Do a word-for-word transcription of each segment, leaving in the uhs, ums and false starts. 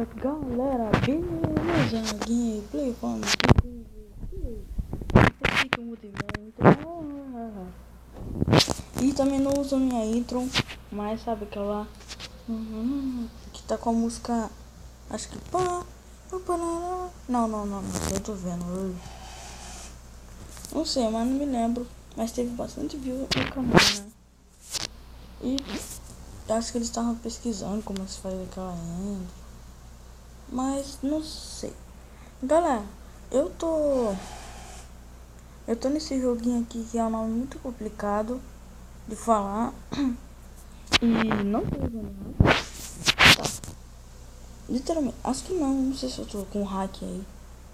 Fala galera, beleza? Gameplay falando aqui que eu mudei minha intro. E também não uso minha intro, mas sabe aquela que tá com a música, acho que pá, não, não, não, não, eu tô vendo, não sei, mas não me lembro, mas teve bastante view no canal, né? E acho que eles estavam pesquisando como se faz aquela intro, mas não sei. Galera, eu tô eu tô nesse joguinho aqui que é um nome muito complicado de falar e não tô usando nada. Tá. Literalmente, acho que não, não sei se eu tô com hack aí.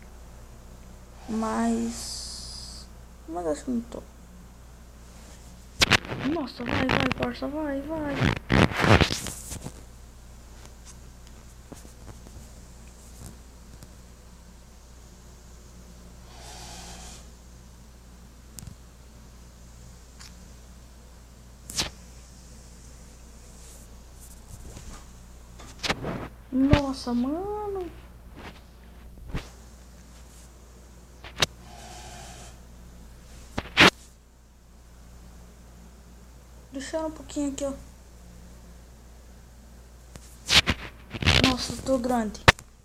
Mas mas acho que não tô. Nossa, vai, vai, parça, vai, vai. Nossa, mano. Deixa um pouquinho aqui, ó. Nossa, eu tô grande.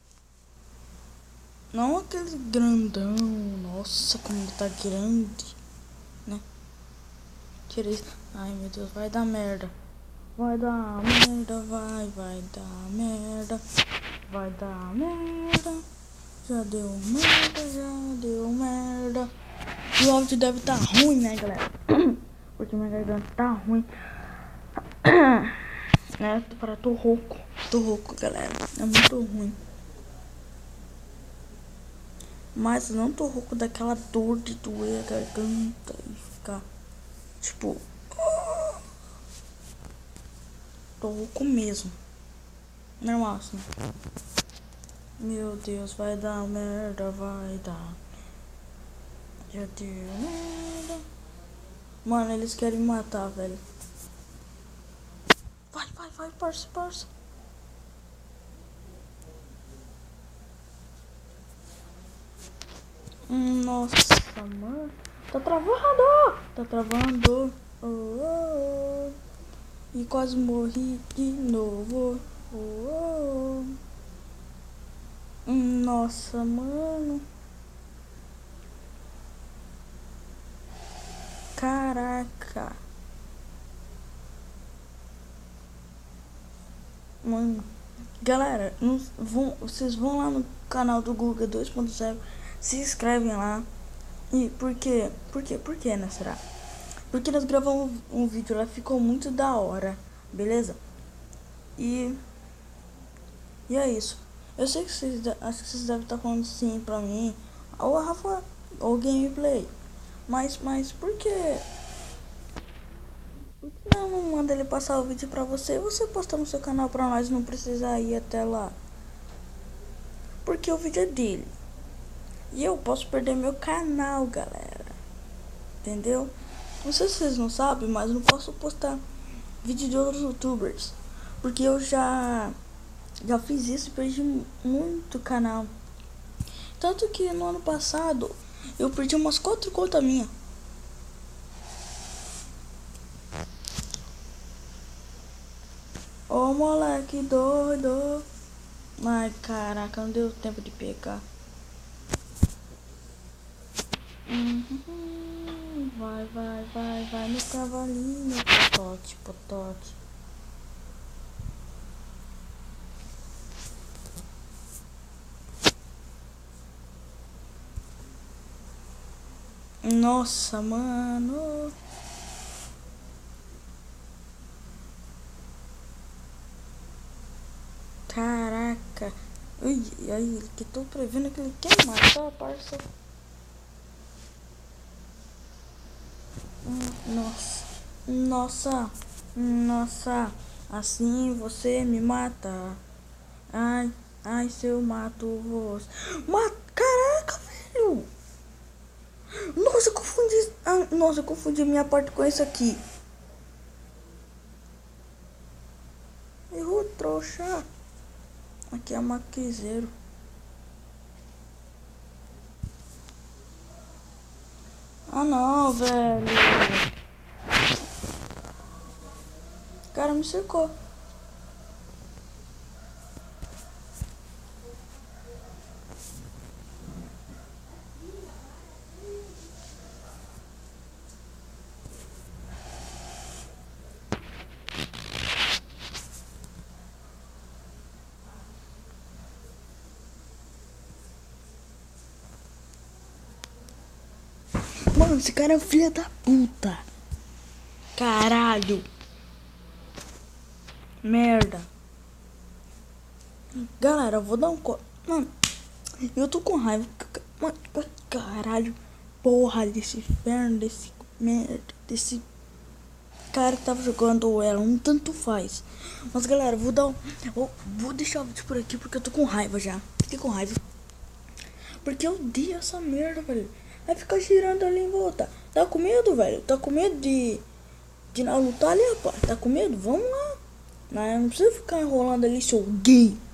Não aquele grandão. Nossa, como ele tá grande, né? Tira isso. Ai, meu Deus, vai dar merda. Vai dar merda, vai, vai dar merda. Vai dar merda. Já deu merda, já deu merda. E o áudio deve tá ruim, né, galera? Porque minha garganta tá ruim. Né? Para, tô rouco. Tô rouco, galera. É muito ruim. Mas não tô rouco daquela dor de doer a garganta e ficar tipo. Tô rouco mesmo. Normal assim. Meu Deus, vai dar merda, vai dar. Já deu merda. Mano, eles querem me matar, velho. Vai, vai, vai, parça, parça. Nossa, mano. Tá travando. Tá travando. Oh, oh, oh. E quase morri de novo. Oh, oh. Nossa, mano. Caraca. Mano. Galera, vão, vocês vão lá no canal do Guga dois ponto zero. Se inscrevem lá. E por quê? Por quê? Por quê, né? Será? Porque nós gravamos um, um vídeo lá, ficou muito da hora. Beleza? E... E é isso. Eu sei que vocês... Acho que vocês devem estar falando sim pra mim. Ou a Rafa... Ou gameplay. Mas, mas por quê? Por que não manda ele passar o vídeo pra você e você posta no seu canal pra nós não precisar ir até lá? Porque o vídeo é dele. E eu posso perder meu canal, galera. Entendeu? Não sei se vocês não sabem, mas eu não posso postar vídeo de outros youtubers. Porque eu já... Já fiz isso e perdi muito canal. Tanto que no ano passado eu perdi umas quatro contas minhas. Ô moleque doido. Ai caraca, não deu tempo de pegar. Uhum, vai, vai, vai, vai no cavalinho. Potote, potote. Nossa, mano. Caraca. Ui, aí, que tô prevendo que ele quer matar, parça. Nossa. Nossa. Nossa. Assim você me mata. Ai, ai, se eu mato você. Mata. Caraca, velho. Nossa, eu confundi. Ah, nossa, eu confundi minha parte com esse aqui. Errou, trouxa. Aqui é maquiseiro. Ah não, velho. O cara me secou. Mano, esse cara é um filho da puta. Caralho. Merda. Galera, eu vou dar um co... Mano, eu tô com raiva. Mano, caralho. Porra desse inferno, desse merda, desse cara que tava jogando ela. Um tanto faz. Mas galera, vou dar um... Vou, vou deixar o vídeo por aqui porque eu tô com raiva já. Fiquei com raiva. Porque eu odeio essa merda, velho. Vai ficar girando ali em volta. Tá com medo, velho? Tá com medo de... De não lutar ali, rapaz? Tá com medo? Vamos lá. Não, não precisa ficar enrolando ali, seu gay.